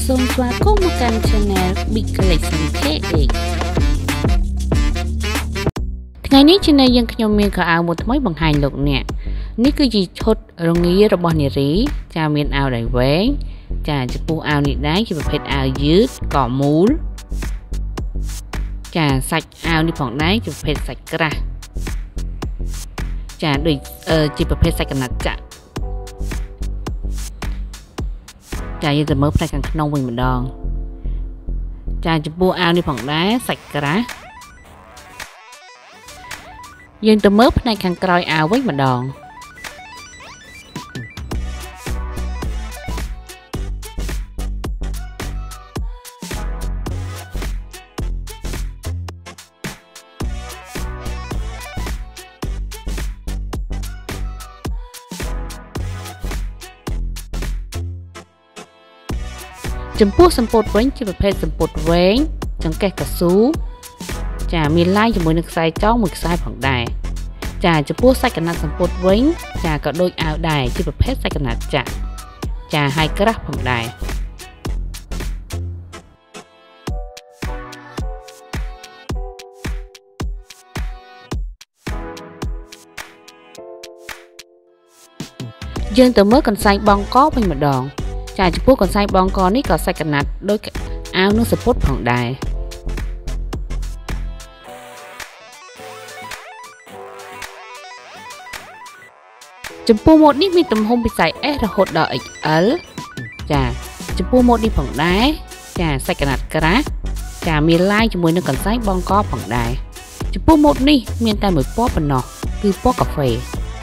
សូមស្វាគមន៍មកកាន់ Channel Big Collection KX ថ្ងៃនេះ Channel យើងខ្ញុំមានខោអាវមួយថ្មីបង្ហាញលោកអ្នកនេះគឺជាឈុតរងារបស់នារីចាមានអាវដៃវែងចាចំពោះអាវនេះដែរជាប្រភេទអាវយឺតកមូលចាសាច់អាវនេះផងដែរជាប្រភេទសាច់ក្រាស់ចាដូចជាប្រភេទសាច់កណាត់ចាក់ចាយើងទៅមើលផ្នែកខាងក្នុងវិញម្ដងចាចំពោះអាវនេះផងដែរសាច់ក្រាស់យើងទៅមើលផ្នែកខាងក្រោយអាវវិញម្ដងចំពោះសំពត់វិញជាប្រភេទសំពត់វែងចង្កេះកស៊ូចាមានឡាយជាមួយនឹងខ្សែចងមួយខ្សែផងដែរចាចំពោះសាច់កណាត់សំពត់វិញចាក៏ដូចអាវដែរជាប្រភេទសាច់កណាត់ចាក់ចាហើយក្រាស់ផងដែរយើងទៅមើលកន្សែងបង់កវិញម្ដងចាចំពោះកន្សែងបង់កនេះក៏សាច់កណាត់ដូចអាវនឹងសំពត់ផងដែរចំពោះម៉ូតនេះមានទំហំពី size S រហូតដល់ XL ចាចំពោះម៉ូតនេះផងដែរចាសាច់កណាត់ក្រាស់ចាមានឡាយជាមួយនឹងកន្សែងបង់កផងដែរចំពោះម៉ូតនេះមានតែមួយពណ៌ប៉ុណ្ណោះគឺពណ៌កាហ្វេ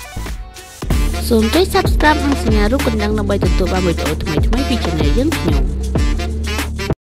សូមចុច Subscribe និងសញ្ញារូបកណ្ដឹងដើម្បីទទួលបានវីដេអូថ្មីៗពី Channel យើងខ្ញុំ